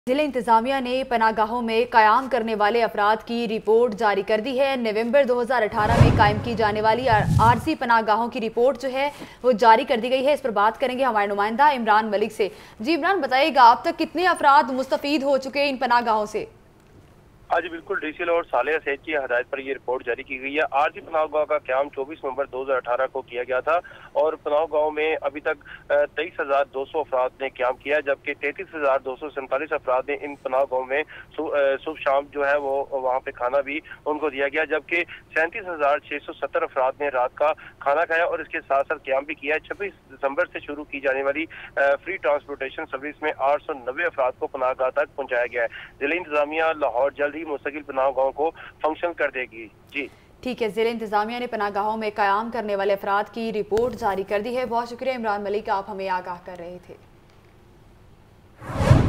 जिला इंतजामिया ने पनागाहों में कयाम करने वाले अफराद की रिपोर्ट जारी कर दी है। नवंबर 2018 में कायम की जाने वाली आरसी पनागाहों की रिपोर्ट जो है वो जारी कर दी गई है। इस पर बात करेंगे हमारे नुमाइंदा इमरान मलिक से। जी इमरान, बताइएगा अब तक कितने अफराद मुस्तफीद हो चुके हैं इन पनागाहों से? आज बिल्कुल डीसीएल और सालेह सेठ की हदायत पर यह रिपोर्ट जारी की गई है। आरजी पनाह गांव का क्याम 24 नवंबर 2018 को किया गया था और पनाह गांव में अभी तक 23,200 अफराद ने क्याम किया, जबकि 33,247 अफराद ने इन पनाह गांव में सुबह शाम जो है वो वहां पे खाना भी उनको दिया गया, जबकि 37,670 अफराद ने रात का खाना खाया और इसके साथ साथ क्याम भी किया है। 26 दिसंबर से शुरू की जाने वाली फ्री ट्रांसपोर्टेशन सर्विस में 890 अफराद को पनाहगाह तक पहुंचाया गया है। जिला इंतजामिया लाहौर जल्द ही मुस्तकिल पनाह गांव को फंक्शन कर देगी। जी ठीक है, जिला इंतजामिया ने पनागाहों में कयाम करने वाले अफराद की रिपोर्ट जारी कर दी है। बहुत शुक्रिया इमरान मलिक, आप हमें आगाह कर रहे थे।